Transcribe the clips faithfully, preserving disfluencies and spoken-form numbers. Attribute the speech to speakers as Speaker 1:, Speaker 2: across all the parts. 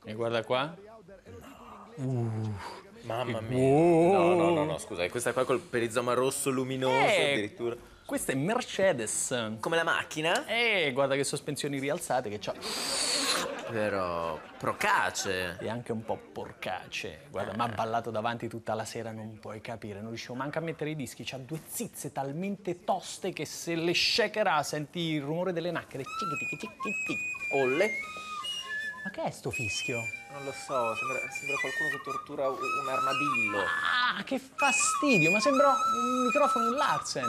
Speaker 1: E guarda qua. Uh,
Speaker 2: Mamma mia.
Speaker 1: Oh.
Speaker 2: No, no, no, no, scusa, è questa qua col perizoma rosso luminoso
Speaker 1: Eh,
Speaker 2: addirittura.
Speaker 1: Questa è Mercedes.
Speaker 2: Come la macchina?
Speaker 1: E guarda che sospensioni rialzate che c'ha.
Speaker 2: Però procace.
Speaker 1: E anche un po' porcace. Guarda, mi ha ballato davanti tutta la sera, non puoi capire. Non riuscivo manco a mettere i dischi. C'ha due zizze talmente toste che se le shakerà senti il rumore delle nacchere.
Speaker 2: Olle?
Speaker 1: Ma che è sto fischio?
Speaker 2: Non lo so, sembra, sembra qualcuno che tortura un armadillo.
Speaker 1: Ah, che fastidio! Ma sembra un microfono in Larsen.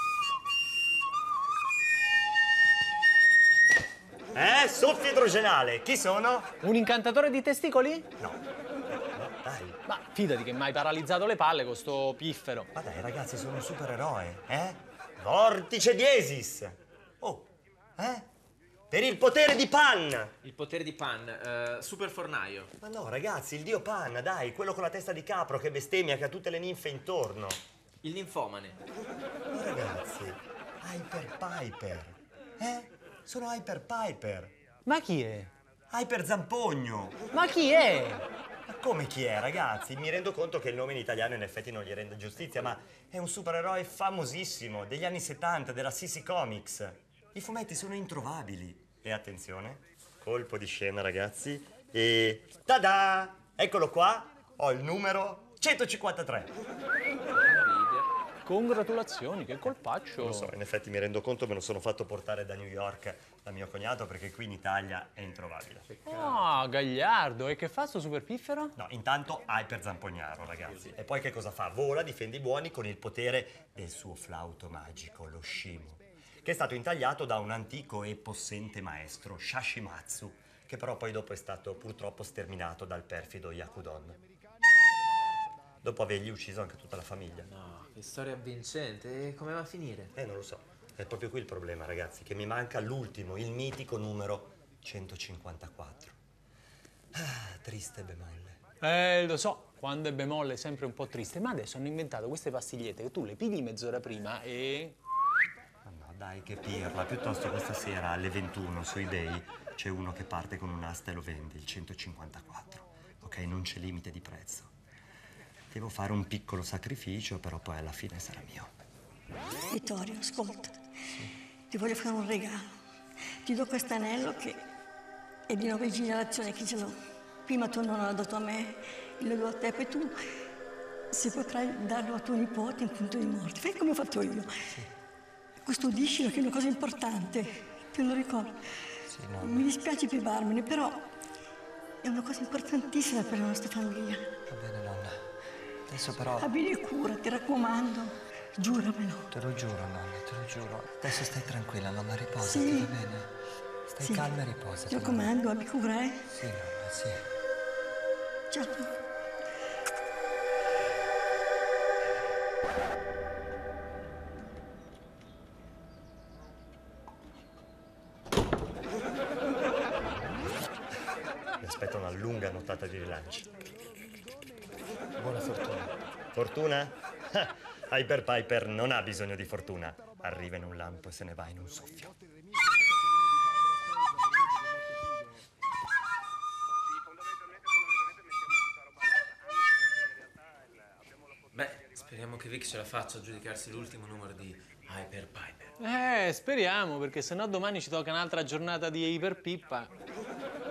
Speaker 3: Eh, soffio idrogenale, chi sono?
Speaker 1: Un incantatore di testicoli?
Speaker 3: No. No, dai.
Speaker 1: Ma fidati che mi hai paralizzato le palle con sto piffero.
Speaker 3: Ma dai, ragazzi, sono un supereroe, eh? Vortice diesis! Oh, eh? Per il potere di Pan!
Speaker 2: Il potere di Pan, uh, super fornaio.
Speaker 3: Ma no, ragazzi, il dio Pan, dai, quello con la testa di capro che bestemmia, che ha tutte le ninfe intorno.
Speaker 2: Il ninfomane.
Speaker 3: Ma ragazzi, Hyper Piper, eh? Sono Hyper Piper.
Speaker 1: Ma chi è?
Speaker 3: Hyper Zampogno.
Speaker 1: Ma chi è?
Speaker 3: Ma come chi è, ragazzi? Mi rendo conto che il nome in italiano in effetti non gli rende giustizia, ma è un supereroe famosissimo degli anni settanta, della C C Comics. I fumetti sono introvabili. E attenzione, colpo di scena, ragazzi. E tada! Eccolo qua, ho il numero centocinquantatré.
Speaker 1: Congratulazioni, che colpaccio.
Speaker 3: Lo so, in effetti mi rendo conto, me lo sono fatto portare da New York da mio cognato perché qui in Italia è introvabile.
Speaker 1: Ah, gagliardo. E che fa sto super piffero?
Speaker 3: No, intanto Hyper Zampognaro, ragazzi. E poi che cosa fa? Vola, difende i buoni con il potere del suo flauto magico, lo Shimo, che è stato intagliato da un antico e possente maestro, Shashimatsu, che però poi dopo è stato purtroppo sterminato dal perfido Yakudon, dopo avergli ucciso anche tutta la famiglia.
Speaker 2: No, che storia avvincente. E come va a finire?
Speaker 3: Eh, non lo so. È proprio qui il problema, ragazzi, che mi manca l'ultimo, il mitico numero centocinquantaquattro. Ah, triste bemolle.
Speaker 1: Eh, lo so, quando è bemolle è sempre un po' triste, ma adesso hanno inventato queste pastigliette che tu le pigli mezz'ora prima e...
Speaker 3: Ma no, dai, che pirla. Piuttosto questa sera alle ventuno su eBay c'è uno che parte con un'asta e lo vende, il centocinquantaquattro. Ok, non c'è limite di prezzo. Devo fare un piccolo sacrificio, però poi alla fine sarà mio.
Speaker 4: Vittorio, ascolta. Sì. Ti voglio fare un regalo. Ti do questo anello che è di nuova generazione, che ce l'ho. Prima tuo nonno l'ha dato a me, lo do a te, poi tu, se potrai darlo a tuo nipote in punto di morte. Fai come ho fatto io. Sì. Custodiscilo, che è una cosa importante. Te lo ricordo.
Speaker 3: Sì, no.
Speaker 4: Mi dispiace privarmene, però è una cosa importantissima per la nostra famiglia.
Speaker 5: Va bene, nonna. Adesso però...
Speaker 4: Abbi cura, ti raccomando. Giuramelo.
Speaker 5: Te lo giuro, nonna, te lo giuro. Adesso stai tranquilla, nonna, riposati,
Speaker 4: sì.
Speaker 5: va bene? Stai
Speaker 4: sì.
Speaker 5: calma e riposati.
Speaker 4: Ti raccomando, abbi cura, eh?
Speaker 5: Sì, nonna, sì.
Speaker 4: Ciao.
Speaker 3: Mi aspetta una lunga nottata di rilanci.
Speaker 5: Buona fortuna.
Speaker 3: Fortuna? Hyper Piper non ha bisogno di fortuna. Arriva in un lampo e se ne va in un soffio.
Speaker 2: Beh, speriamo che Vic ce la faccia a giudicarsi l'ultimo numero di Hyper Piper.
Speaker 1: Eh, speriamo, perché sennò domani ci tocca un'altra giornata di iperpippa.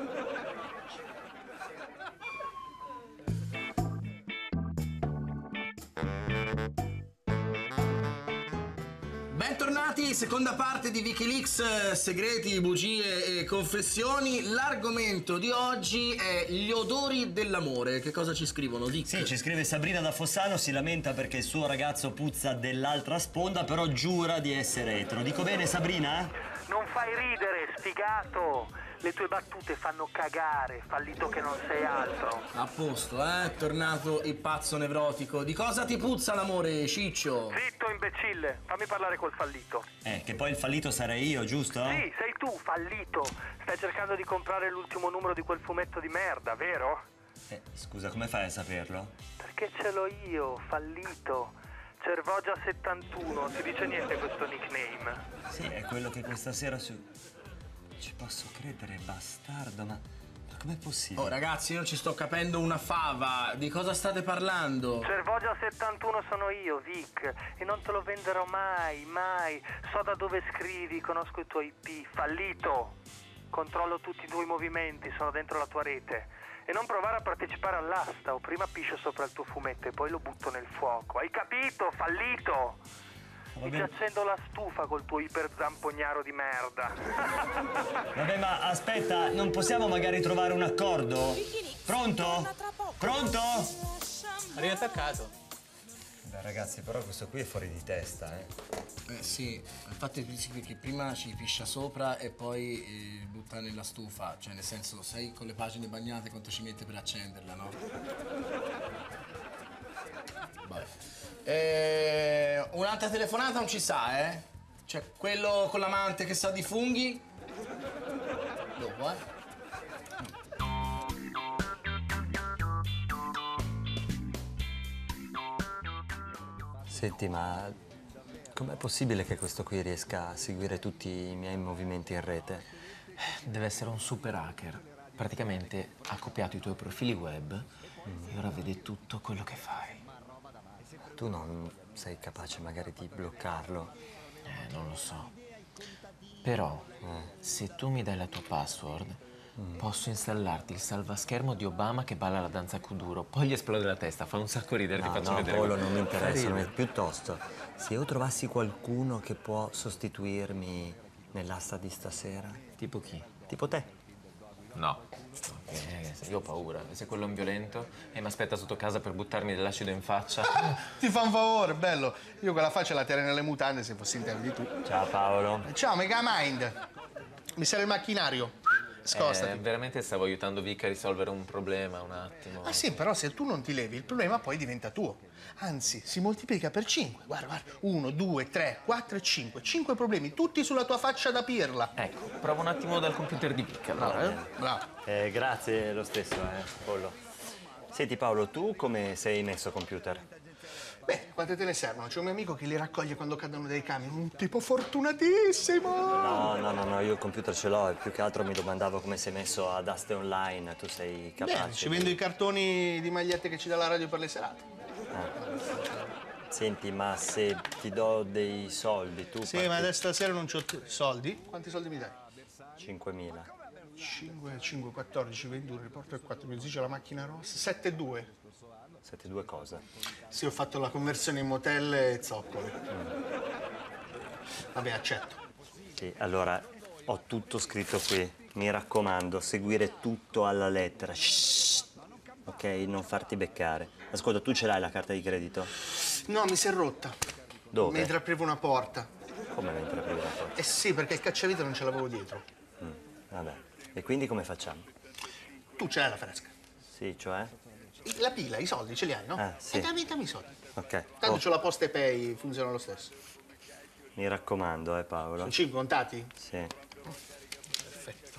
Speaker 6: Bentornati, seconda parte di Wikileaks, segreti, bugie e confessioni. L'argomento di oggi è gli odori dell'amore. Che cosa ci scrivono, Vic?
Speaker 3: Sì, ci scrive Sabrina da Fossano, si lamenta perché il suo ragazzo puzza dell'altra sponda, però giura di essere etero. Dico bene, Sabrina?
Speaker 7: Non fai ridere, sfigato! Le tue battute fanno cagare, fallito che non sei altro.
Speaker 6: A posto, eh? È tornato il pazzo nevrotico. Di cosa ti puzza l'amore, Ciccio?
Speaker 7: Zitto, imbecille, fammi parlare col fallito.
Speaker 3: Eh, che poi il fallito sarei io, giusto?
Speaker 7: Sì, sei tu, fallito. Stai cercando di comprare l'ultimo numero di quel fumetto di merda, vero?
Speaker 3: Eh, scusa, come fai a saperlo?
Speaker 7: Perché ce l'ho io, fallito. Cervogia settantuno, ti dice niente questo nickname?
Speaker 3: Sì, è quello che questa sera su... Ci posso credere, bastardo, ma... ma com'è possibile?
Speaker 6: Oh, ragazzi, io non ci sto capendo una fava. Di cosa state parlando?
Speaker 7: Cervogia settantuno sono io, Vic, e non te lo venderò mai, mai. So da dove scrivi, conosco i tuoi I P. Fallito. Controllo tutti i tuoi movimenti, sono dentro la tua rete. E non provare a partecipare all'asta, o prima piscio sopra il tuo fumetto e poi lo butto nel fuoco. Hai capito? Fallito! Mi ti accendo la stufa col tuo iperzampognaro di merda.
Speaker 3: Vabbè, ma aspetta, non possiamo magari trovare un accordo? Pronto? Pronto?
Speaker 1: Arriva attaccato.
Speaker 3: Beh, ragazzi, però questo qui è fuori di testa, eh.
Speaker 6: Eh sì, infatti che prima ci piscia sopra e poi eh, butta nella stufa. Cioè, nel senso, sai con le pagine bagnate quanto ci mette per accenderla, no? Vabbè. Eh, un'altra telefonata non ci sa, eh? Cioè, quello con l'amante che sa di funghi? Dopo, eh?
Speaker 3: Senti, ma com'è possibile che questo qui riesca a seguire tutti i miei movimenti in rete?
Speaker 2: Deve essere un super hacker. Praticamente ha copiato i tuoi profili web e ora vede tutto quello che fai.
Speaker 3: Tu non sei capace magari di bloccarlo?
Speaker 2: Eh, non lo so. Però, eh. se tu mi dai la tua password, mm. posso installarti il salvaschermo di Obama che balla la danza kuduro. Poi gli esplode la testa, fa un sacco ridere,
Speaker 3: No,
Speaker 2: ti faccio
Speaker 3: no,
Speaker 2: vedere.
Speaker 3: Polo, non mi interessa, non è... piuttosto, se io trovassi qualcuno che può sostituirmi nell'asta di stasera.
Speaker 2: Tipo chi?
Speaker 3: Tipo te.
Speaker 2: No. Okay, io ho paura. Se quello è un violento e mi aspetta sotto casa per buttarmi dell'acido in faccia.
Speaker 8: Ti fa un favore, bello. Io quella faccia la terrei nelle mutande se fossi in tempo di tu.
Speaker 3: Ciao Paolo.
Speaker 8: Ciao, Megamind. Mi serve il macchinario. Scostati.
Speaker 2: Eh, veramente stavo aiutando Vic a risolvere un problema un attimo.
Speaker 8: Ah sì, però se tu non ti levi, il problema poi diventa tuo. Anzi, si moltiplica per cinque. Guarda, guarda. Uno, due, tre, quattro e cinque. Cinque problemi, tutti sulla tua faccia da pirla.
Speaker 2: Ecco, provo un attimo dal computer di Vic, allora.
Speaker 8: Bravo, eh? Bravo.
Speaker 3: Eh, grazie lo stesso, eh, Pollo. Senti Paolo, tu come sei messo computer?
Speaker 8: Beh, quante te ne servono? C'è un mio amico che li raccoglie quando cadono dai camion. Un tipo fortunatissimo!
Speaker 3: No, no, no, no, io il computer ce l'ho e più che altro mi domandavo come sei messo ad aste online. Tu sei capace?
Speaker 8: Bene, ci vendo i cartoni di magliette che ci dà la radio per le serate.
Speaker 3: Ah. Senti, ma se ti do dei soldi, tu...
Speaker 8: Sì, ma adesso stasera non c'ho soldi. Quanti soldi mi dai?
Speaker 3: cinquemila.
Speaker 8: cinque, cinque, quattordici, ventidue, riporto il quattro, mi dice la macchina rossa. sette e due.
Speaker 3: sette e due cosa?
Speaker 8: Sì, ho fatto la conversione in motel e zoccole.
Speaker 3: Mm.
Speaker 8: Vabbè, accetto.
Speaker 3: Sì, allora, ho tutto scritto qui. Mi raccomando, seguire tutto alla lettera. Shhh. Ok, non farti beccare. Ascolta, tu ce l'hai la carta di credito?
Speaker 8: No, mi si è rotta.
Speaker 3: Dove?
Speaker 8: Mentre aprivo una porta.
Speaker 3: Come mentre aprivi la porta?
Speaker 8: Eh sì, perché il cacciavite non ce l'avevo dietro.
Speaker 3: Mm. Vabbè. E quindi come facciamo?
Speaker 8: Tu ce l'hai la fresca.
Speaker 3: Sì, cioè?
Speaker 8: La pila, i soldi ce li hai, no?
Speaker 3: Ah, sì.
Speaker 8: E dammi, dammi i soldi.
Speaker 3: Ok.
Speaker 8: Tanto
Speaker 3: Oh,
Speaker 8: c'ho la Poste Pay, funziona lo stesso.
Speaker 3: mi raccomando, eh, Paolo.
Speaker 8: Sono cinque contati?
Speaker 3: Sì.
Speaker 8: Perfetto.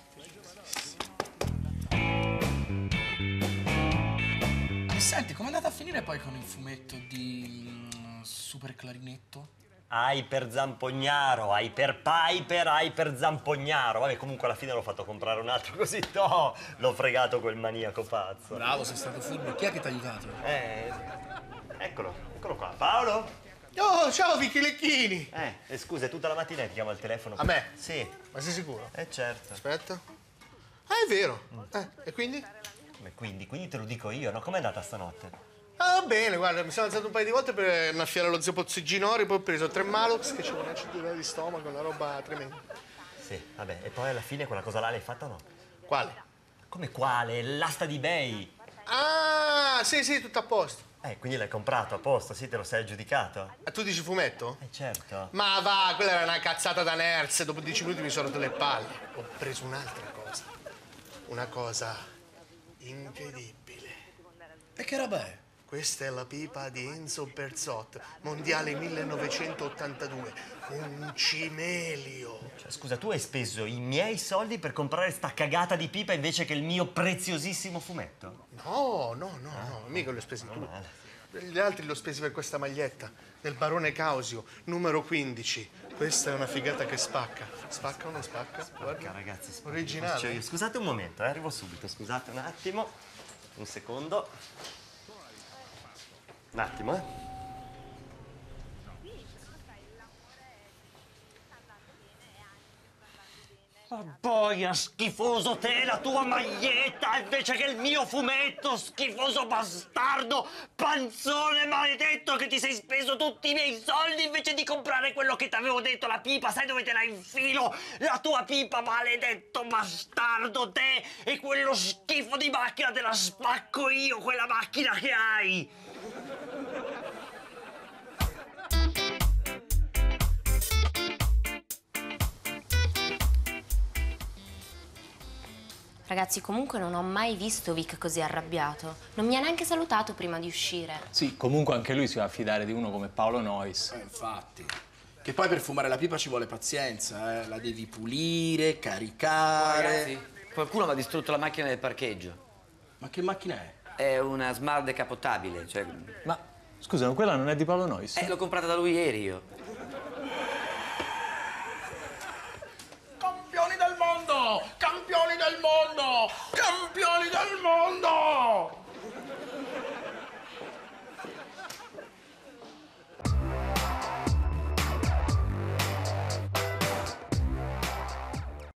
Speaker 8: E senti, com'è andata a finire poi con il fumetto di mm, Super Clarinetto?
Speaker 3: Hyper Zampognaro, Hyper Piper, Hyper Zampognaro. Vabbè, comunque alla fine l'ho fatto comprare un altro così, no, l'ho fregato quel maniaco pazzo.
Speaker 8: Bravo, sei stato furbo. Chi è che ti ha aiutato?
Speaker 3: Eh, eccolo, eccolo qua. Paolo?
Speaker 8: Oh, ciao Vicky Lecchini!
Speaker 3: Eh, eh, scusa, è tutta la mattina che ti chiamo al telefono.
Speaker 8: A me?
Speaker 3: Sì.
Speaker 8: Ma sei sicuro?
Speaker 3: Eh, certo.
Speaker 8: Aspetta. Ah, è vero. Eh, e quindi?
Speaker 3: Beh, quindi, quindi te lo dico io, no? Com'è andata stanotte?
Speaker 8: Ah, bene, guarda, mi sono alzato un paio di volte per annaffiare lo zio Pozziginori, poi ho preso tre Malox che c'è una acidità di stomaco, una roba tremenda.
Speaker 3: Sì, vabbè, e poi alla fine quella cosa là l'hai fatta o no?
Speaker 8: Quale?
Speaker 3: Come quale? L'asta di eBay.
Speaker 8: Ah, sì, sì, tutto a posto.
Speaker 3: Eh, quindi l'hai comprato a posto, sì, te lo sei aggiudicato?
Speaker 8: Ah, tu dici fumetto?
Speaker 3: Eh, certo.
Speaker 8: Ma va, quella era una cazzata da nerds, dopo dieci minuti mi sono rotto le palle. Ho preso un'altra cosa. Una cosa incredibile. E che roba è? Questa è la pipa di Enzo Berzot, mondiale millenovecentottantadue. Un cimelio.
Speaker 3: Cioè, scusa, tu hai speso i miei soldi per comprare sta cagata di pipa invece che il mio preziosissimo fumetto?
Speaker 8: No, no, no, no, mica li ho spesi tu. Gli altri li ho spesi per questa maglietta del barone Causio, numero quindici. Questa è una figata che spacca. Spacca o non spacca?
Speaker 3: Spacca,
Speaker 8: Guarda.
Speaker 3: ragazzi, spacca.
Speaker 8: Originale.
Speaker 3: Faccio io. Scusate un momento, eh, arrivo subito. Scusate un attimo. Un secondo. Un attimo, eh. Ah, boia, schifoso te, la tua maglietta invece che il mio fumetto, schifoso bastardo, panzone maledetto che ti sei speso tutti i miei soldi invece di comprare quello che ti avevo detto, la pipa, sai dove te la infilo? La tua pipa, maledetto bastardo te, e quello schifo di macchina te la spacco io, quella macchina che hai!
Speaker 9: Ragazzi, comunque non ho mai visto Vic così arrabbiato. Non mi ha neanche salutato prima di uscire.
Speaker 1: Sì, comunque anche lui si va a fidare di uno come Paolo Noyes.
Speaker 6: Eh, infatti. Che poi per fumare la pipa ci vuole pazienza, eh. La devi pulire, caricare.
Speaker 10: Ragazzi, qualcuno mi ha distrutto la macchina del parcheggio.
Speaker 6: Ma che macchina è?
Speaker 10: È una Smart decapotabile, cioè...
Speaker 1: Ma, scusa, quella non è di Paolo Noyes?
Speaker 10: Eh, l'ho comprata da lui ieri io.